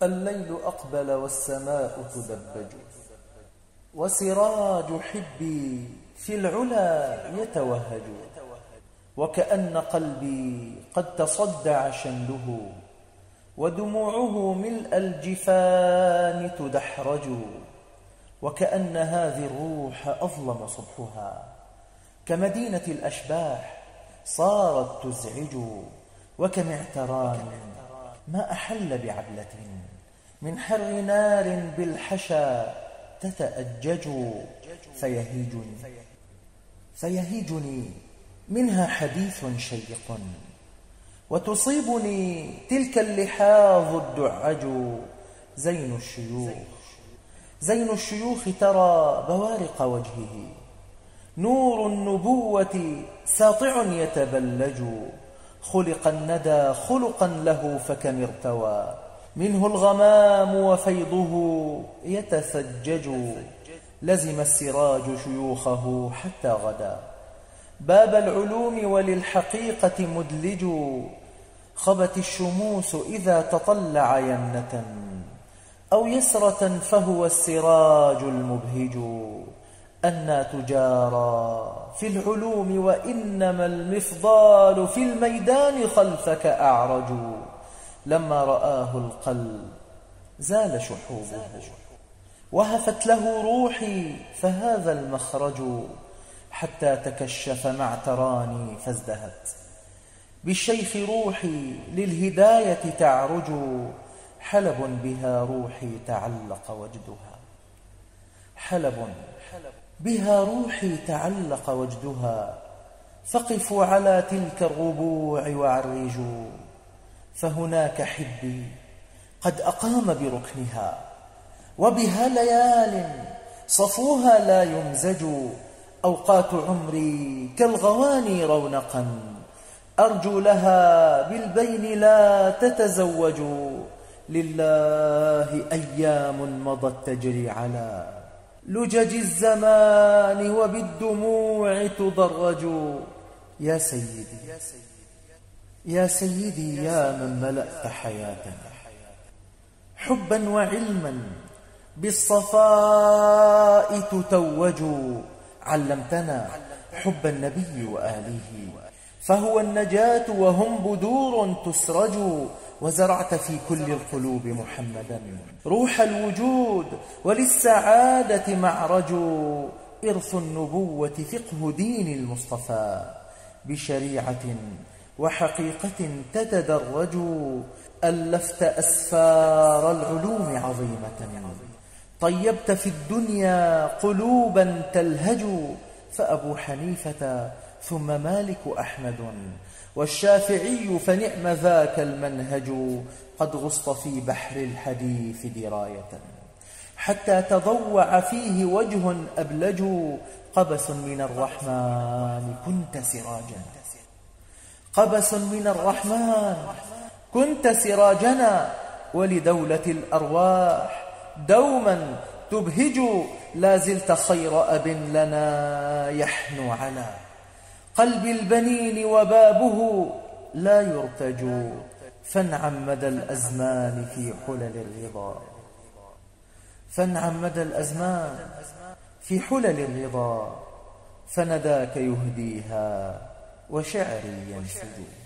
الليل أقبل والسماء تدبج، وسراج حبي في العلا يتوهج، وكأن قلبي قد تصدع شمله، ودموعه ملء الجفان تدحرج، وكأن هذه الروح أظلم صبحها كمدينة الأشباح صارت تزعج، وكم اعتران ما أحل بعبلة من حر نار بالحشا تتأجج، فيهيجني منها حديث شيق، وتصيبني تلك اللحاظ الدعج. زين الشيوخ ترى بوارق وجهه، نور النبوة ساطع يتبلج، خلق الندى خلقا له فكم ارتوى منه الغمام وفيضه يتثجج. لزم السراج شيوخه حتى غدا باب العلوم وللحقيقة مدلج، خبت الشموس إذا تطلع يمنة أو يسرة فهو السراج المبهج. أنا تجارى في العلوم وإنما المفضال في الميدان خلفك أعرج، لما رآه القلب زال شحوبه وهفت له روحي فهذا المخرج، حتى تكشف مع تراني فازدهت بالشيخ روحي للهداية تعرج، حلب بها روحي تعلق وجدها، حلب بها روحي تعلق وجدها، فقفوا على تلك الربوع وعرجوا، فهناك حبي قد أقام بركنها، وبها ليال صفوها لا يمزج، أوقات عمري كالغواني رونقا، أرجو لها بالبين لا تتزوج، لله أيام مضت تجري على لجج الزمان وبالدموع تضرج. يا سيدي يا سيدي يا من ملأت حياتنا حبا وعلما بالصفاء تتوج، علمتنا حب النبي وآله فهو النجاة وهم بدور تسرج، وزرعت في كل القلوب محمدا روح الوجود وللسعادة معرج، إرث النبوة فقه دين المصطفى بشريعة وحقيقة تتدرج، ألفت أسفار العلوم عظيمة طيبت في الدنيا قلوبا تلهج، فأبو حنيفة ثم مالك أحمد والشافعي فنعم ذاك المنهج، قد غصت في بحر الحديث دراية حتى تضوع فيه وجه أبلج، قبس من الرحمن كنت سراجا، قبس من الرحمن كنت سراجنا، ولدولة الأرواح دوما تبهج، لا زلت خير أب لنا يحنو على قلب البنين وبابه لا يرتج، فانعم مدى الأزمان في حلل الرضا، فانعم مدى الأزمان في حلل الرضا، فنداك يهديها وشعري ينشد.